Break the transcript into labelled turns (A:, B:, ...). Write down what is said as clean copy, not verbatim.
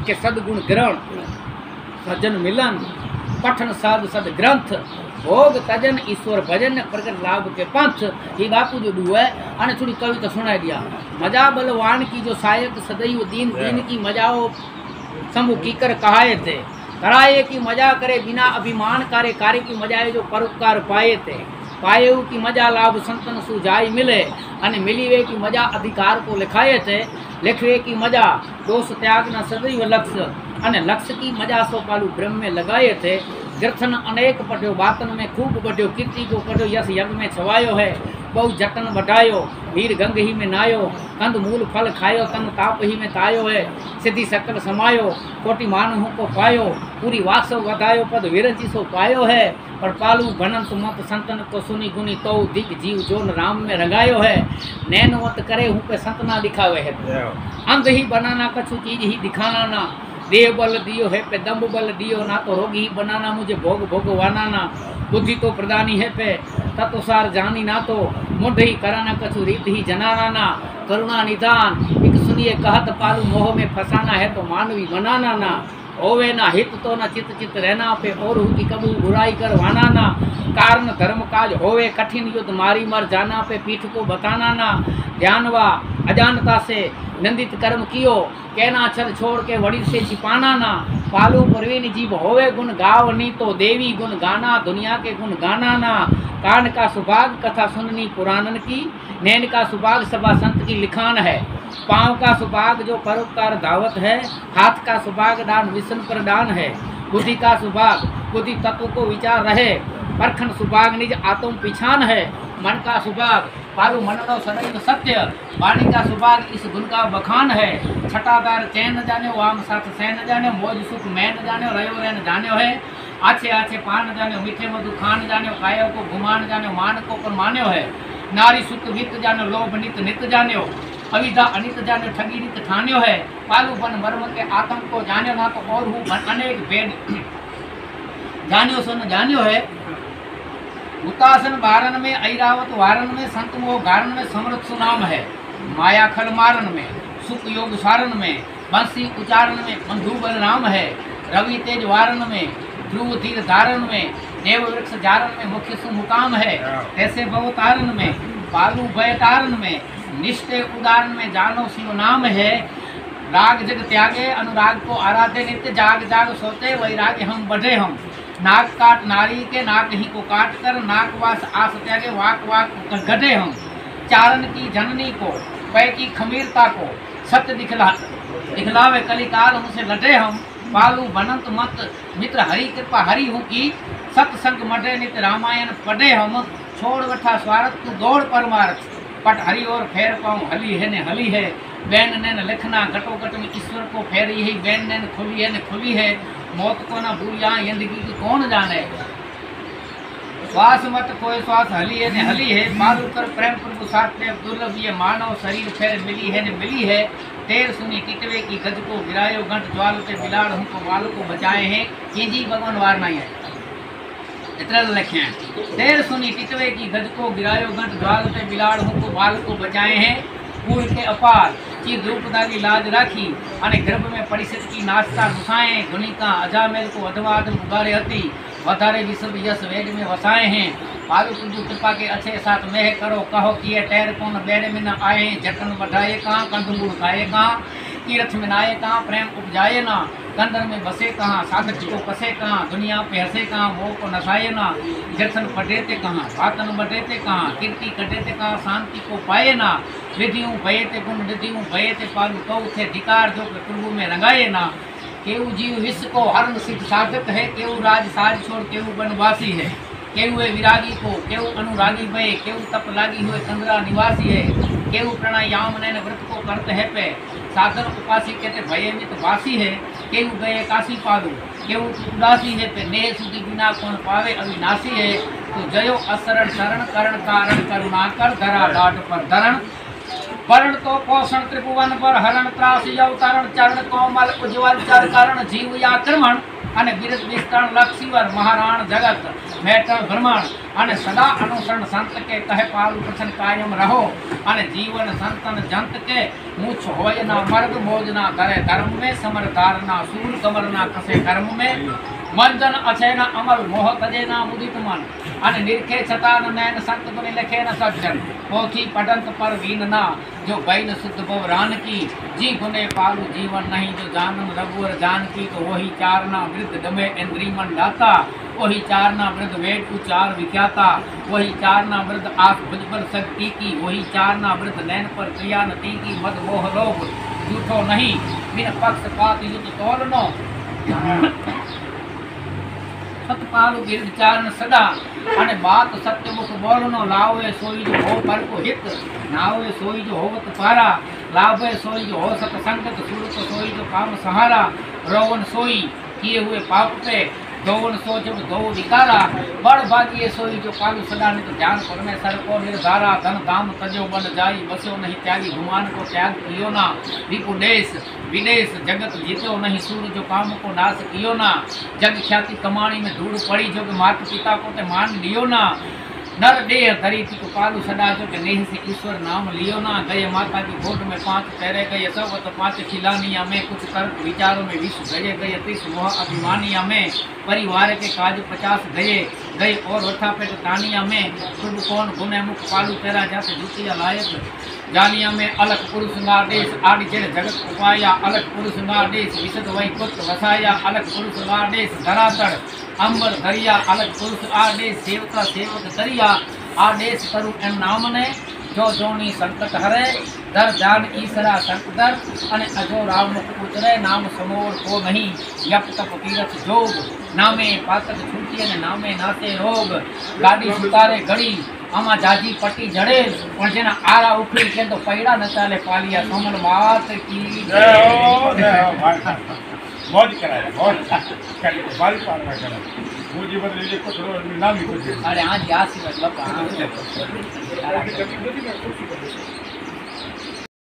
A: के सदगुण ग्रहण सज्जन मिलन पठन साधु सद ग्रंथ भोग तजन ईश्वर भजन प्रगट लाभ के पंथ। ये बापू जो डू है अने थोड़ी कविता सुनाई दिया। मजा बलवान की जो सायक सदैव दीन दीन की मजाओ समूह कीकर कहाए थे कराए की मजा करे बिना अभिमान करे कार्य की मजाए जो परोपकार पाए थे पाए की मजा लाभ संतन सुजाई मिले अने मिली वे की मजा अधिकार को लिखाए थे लिखवे की मजा दोष त्याग न सदैव लक्ष्य अने लक्ष्य की मजा सो पालू ब्रह्म में लगाए थे। ग्रथन अनेक पढ़ियो बातन में खूब बढ़ियो कीर्ति को पढ़ियो यश यज्ञ में छवायो है बहु जतन बढ़ायो वीर गंग ही में नायो कंद मूल फल खायो तन ताप ही में तायो है सिद्धि सकल समायो कोटि मानहु को पायो पूरी वासो वधायो पद विरंची सो पायो है पर पालू भनंत मत संतन को सुनी गुनी तो दिग जीव जोन राम में रंगायो है नैन मत करे हूँ पे संतना दिखावे है अंध ही बनाना कछु चीज ही दिखाना ना देह बल दियो है पे दम्ब बल दियो ना तो रोगी ही बनाना मुझे भोग भोगवाना ना बुद्धि तो प्रदानी है पे तत्वसार जानी ना तो मुढ़ ही कराना कछु रीत ही जनाना ना करुणा निदान एक सुनिए कहत पालू मोह में फसाना है तो मानवी बनाना ना होवे ना हित तो ना चित चित रहना पे और की कबू बुराई करवाना ना कारण धर्म काज होवे कठिन युद्ध मारी मर जाना पे पीठ को बताना ना ध्यानवा अजानता से नंदित कर्म कियो कहना छल छोड़ के वड़ी से छिपाना ना पालू परवीन जीव होवे गुण गाव नी तो देवी गुण गाना दुनिया के गुण गाना ना कान का सुभाग कथा सुननी पुराणन की नैन का सुभाग सभा संत की लिखान है पाँव का सुभाग जो परोपकार दावत है हाथ का सुभाग दान विष्णु प्रदान है बुद्धि का सुभाग बुद्धि तत्व को विचार रहे परखन सुभाग निज आत्म पिछान है मन का सुभाग पालू मन नो सदैव सत्य वाणी का सुभाग इस गुण का बखान है छठादार चैन न जाने वाम साथ सैन न जाने मौज सुख मैं न जाने रयो रैन जाने है आछे आछे पान न जाने मीठे मधु खान जाने कायो को घुमान जाने मान को पर मान्यो है नारी सुख वित जाने लोभ नित नित जान्यो अविधा अनित जाने ठगी नित ठान्यो है पालू बन मर्म के आतंक को जान्यो ना तो और हूँ अनेक भेद जान्यो सो न जान्यो है उतासन बारन में ऐरावत वारन में संत मोह गारन में समृत सुनाम है माया खल मारन में सुख योग सारन में बंसी उच्चारण में बंधु बलराम है रवि तेज वारन में ध्रुव धीर धारण में देव वृक्ष जारन में मुख्य सुमुकाम है ऐसे बहुतारण में पालू भयतारण में निष्ठे उदाहरण में जानो शिव नाम है राग जग त्यागे अनुराग को आराधे नित्य जाग जाग सोते वैराग्य हम बढ़े हम नाक काट नारी के नाक ही को काट कर नाक वास आस त्यागे वाक वाक गढ़े हम चारण की जननी को पै की खमीरता को सत्य दिखलावे कलिकाल हमसे लटे हम पालू बनंत मत मित्र हरि कृपा हरि हूँ की सत्संग मटे नित्य रामायण पढ़े हम छोड़ वठा स्वार्थ तू दौड़ परमार्थ पट हरि और फेर पाऊँ हली है ने हली है बैन नैन लिखना घटोघट में ईश्वर को फेर यही बैन नैन खुली है ने खुली है मौत को ना भूलिया जिंदगी की कौन जाने श्वास मत कोई श्वास हली है ने हली है मालू कर प्रेम प्रभु साथ में दुर्लभ ये मानव शरीर फेर मिली है ने मिली है तेर सुनी टिटवे की गज को गिरायो घंट ज्वाल पे बिलाड़ हूँ को वाल को बचाए हैं ये जी भगवान वार नहीं है इतना लिखे हैं तेर सुनी टिटवे की गज को गिरायो घंट ज्वाल पे बिलाड़ हूँ को वाल को बचाए हैं पूर के अपार की द्रुपदारी लाज राखी अने गर्भ में परिषद की नाश्ता घुसाए गुनिका अजामेल को अधवाद उगारे हती वधारे विश्व यश वेद में वसाए हैं पालू तुझु कृपा के अच्छे साथ मेह करो कहो किए टैर कौन बेड़े में न आए जटन बढ़ाए कहाँ कंदमूल खाए कहाँ तीर्थ में नाए कहाँ प्रेम उपजाए ना कंदर में बसे कहाँ साधक को कसे कहाँ दुनिया पे हंसे कहाँ मोह को नसाए ना जठन पटेते कहाँ वातन बढ़ेते कहाँ कीर्ति कटेते कहाँ शांति को पाए ना विधियों भयते गुण विधियों भयते पालू कऊ थे धिकार जो प्रभु में रंगाए ना केऊ जीव विश्व को हरण सिद्ध साधक है केऊ राज साज छोड़ केऊ वनवासी है केऊ विरागी को केऊ अनुरागी भय केऊ तप लागी हुए चंद्रा निवासी है केऊ प्राणायाम नैन व्रत को करते है पे साधन उपासी कहते भयमित वासी है केऊ गए काशी पालू केऊ उदासी है पे नेह सुधी बिना कौन पावे अविनाशी है तो जयो असरण शरण करण कारण करुणा कर धरा डाट पर धरण वर्ण तो पोषण त्रिभुवन पर हरण त्रासी अवतरण चरण कोमल उज्ज्वल चर करण जीव आक्रमण અને બિરદ વિસ્તરણ લક્ષીવર મહારાણ જગત મેટલ ભ્રમણ અને સદા અનુસરણ સંત કે કહે પાલુ પ્રસન્ન કાયમ રહો અને જીવન સંતન જંત કે મૂછ હોય ના મર્દ મોજ ના કરે ધર્મ में समरदार ना सूर कमर ना कसे कर्म में मंजन अचैन अमल मोह तजे ना मुदित मन અને નિરખે છતાં નયન સંત બને લખે ન સજ્જન પોથી પટંત પર વીન ના जो बैन शुद्ध भव रान की जी गुने पालू जीवन नहीं जो जानन रघुवर जान की तो वही चारना वृद्ध डमे इंद्री मन दाता वही चारना वृद्ध वेद उचार विख्याता वही चारना वृद्ध आस भुजबल शक्ति की वही चारना वृद्ध नैन पर क्रिया नती की मद मोह लोभ झूठो नहीं बिन पक्षपात युद्ध तोलनो सतपालु विचारण सदा અને બાત સત્યમુખ બોલનો લાવે સોઈ જો હો પર કો હિત નાવે સોઈ જો હોવત પારા લાભે સોઈ જો हो सत संगत सुरत सोई जो काम सहारा रोवन सोई किए हुए पाप पे गौवन सो जब गौ विकारा बड़ भागिए सोई जो पालू सदा ने तो ध्यान परमेश्वर को निर्धारा धन धाम तजो बन जाई बसो नहीं त्यागी गुमान को त्याग कियो ना विपु देश विदेश जगत जीतो नहीं सूर जो काम को नाश कियो ना जग ख्याति कमाणी में धूड़ पड़ी जो माता पिता को ते मान लियो ना नर देह धरी थी को पालू सदा जो के नेह से ईश्वर नाम लियो ना गए माता की गोद में 5 पैरे गए सब तो 5 खिलानिया में कुछ तर्क विचारों में विष गए गए 30 मोह अभिमानिया में परिवार के काज 50 गए और वठा पे तानिया में शुभ कौन गुने मुख पालू तेरा जाते जुतिया लायक जानिया में अलग पुरुष नादेश आदि जेड़ जगत उपाया अलग पुरुष नादेश विशद वही पुत्र वसाया अलग पुरुष नादेश धरातड़ अंबर दरिया अलग पुरुष आदेश सेवका सेवक दरिया आदेश करू एम नाम ने जो जोनी संकट हरे दर जान ईसरा संकदर अने अजो राम मुख उतरे नाम समोर को नहीं यप तप तीरथ जोग नामे पातक छूटी अने नामे नाते रोग गाड़ी सुतारे घड़ी आमा जाजी पट्टी जड़े पण जेना आरा उखड़ी के तो पैड़ा न चाले पालिया सोमन बात की
B: जय हो मौज कराया मौज करे बाल पार में करा मुझे बदले ये कुछ नाम ही कुछ
A: अरे आज आशीर्वाद बापा